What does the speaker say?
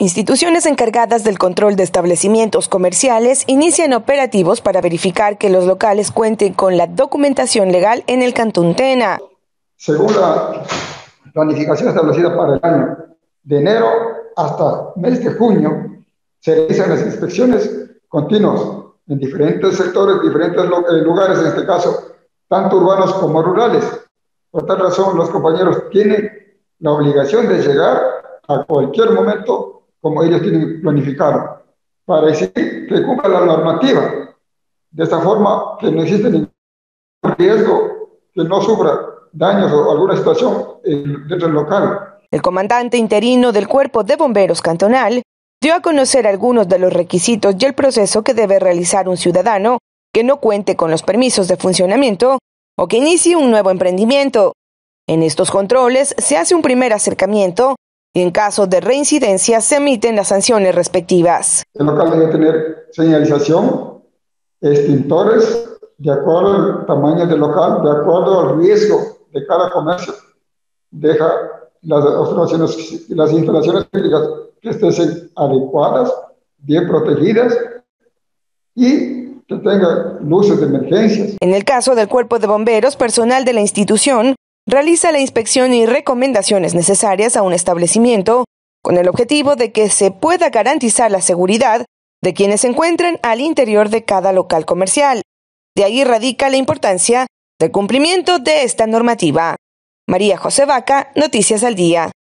Instituciones encargadas del control de establecimientos comerciales inician operativos para verificar que los locales cuenten con la documentación legal en el Cantón Tena. Según la planificación establecida para el año de enero hasta mes de junio, se realizan las inspecciones continuas en diferentes sectores, diferentes lugares, en este caso, tanto urbanos como rurales. Por tal razón, los compañeros tienen la obligación de llegar a cualquier momento como ellos tienen planificado, para decir que cumpla la normativa. De esta forma, que no existe ningún riesgo, que no sufra daños o alguna situación dentro del local. El comandante interino del Cuerpo de Bomberos Cantonal dio a conocer algunos de los requisitos y el proceso que debe realizar un ciudadano que no cuente con los permisos de funcionamiento o que inicie un nuevo emprendimiento. En estos controles se hace un primer acercamiento y en caso de reincidencia se emiten las sanciones respectivas. El local debe tener señalización, extintores, de acuerdo al tamaño del local, de acuerdo al riesgo de cada comercio. Deja las observaciones, las instalaciones públicas que estén adecuadas, bien protegidas y que tenga luces de emergencias. En el caso del Cuerpo de Bomberos, personal de la institución realiza la inspección y recomendaciones necesarias a un establecimiento con el objetivo de que se pueda garantizar la seguridad de quienes se encuentran al interior de cada local comercial. De ahí radica la importancia del cumplimiento de esta normativa. María José Vaca, Noticias al Día.